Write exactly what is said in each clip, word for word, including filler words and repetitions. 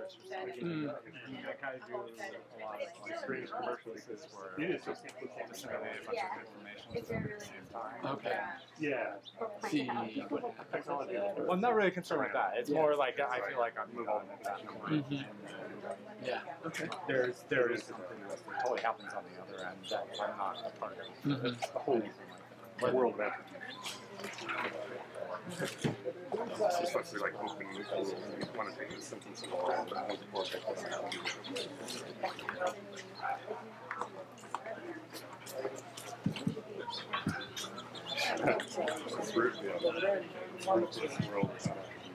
research. Mm. I kind of do a lot of like British commercial pieces where it's just disseminate a bunch of information at the same time. Okay. Yeah. See. Well, I'm not really concerned with that. It's more like I feel like I'm moving into that corner. Mm-hmm. Yeah. Okay. There's there is something that totally happens on the other end that I'm not a part of. Mm-hmm. It's the whole world of attribution. It's especially like open rules. You want to take a sentence and all that, but I think more it's root, yeah. Root this world is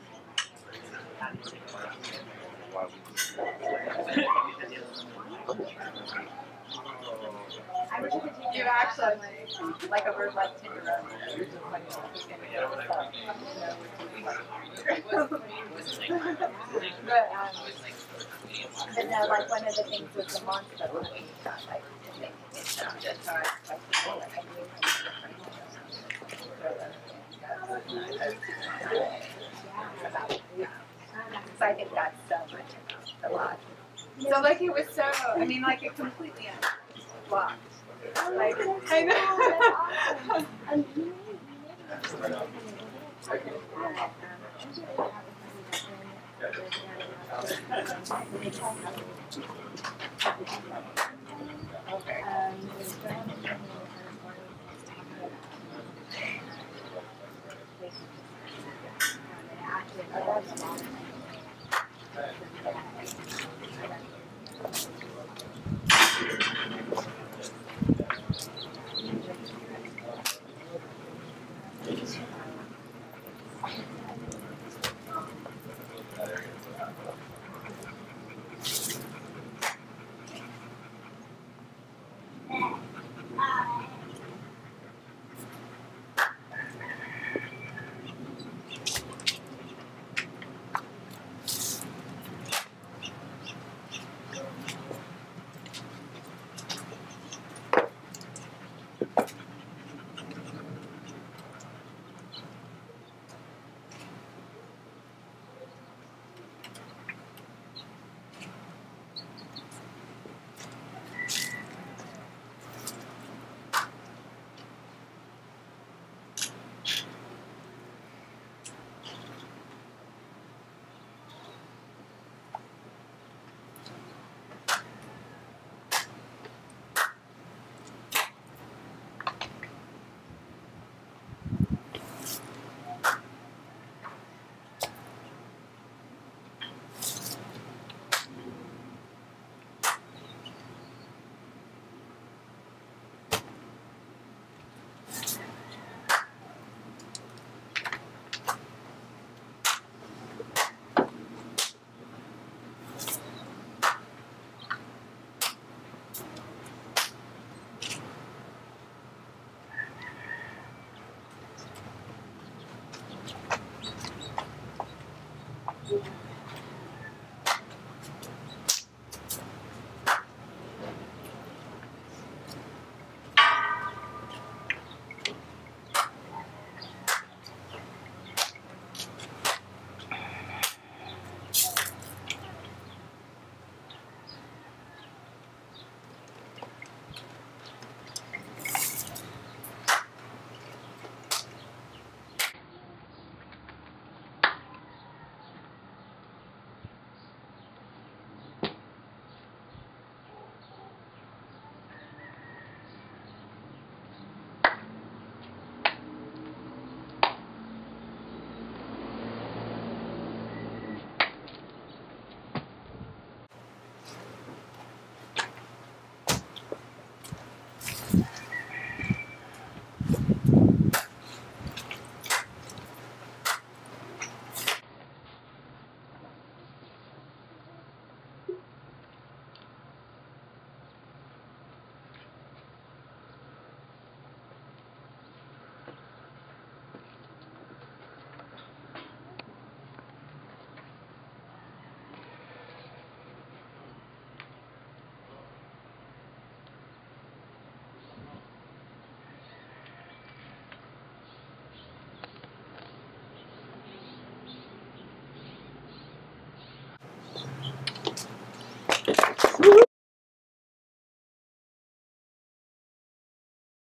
You actually like a word like Tinder. But, um, but no, like one of the things with the monster was that, like, it sounded hard. So I think that's so much about the lot. So like it was so, I mean like it completely blocked. Like, I know. Okay.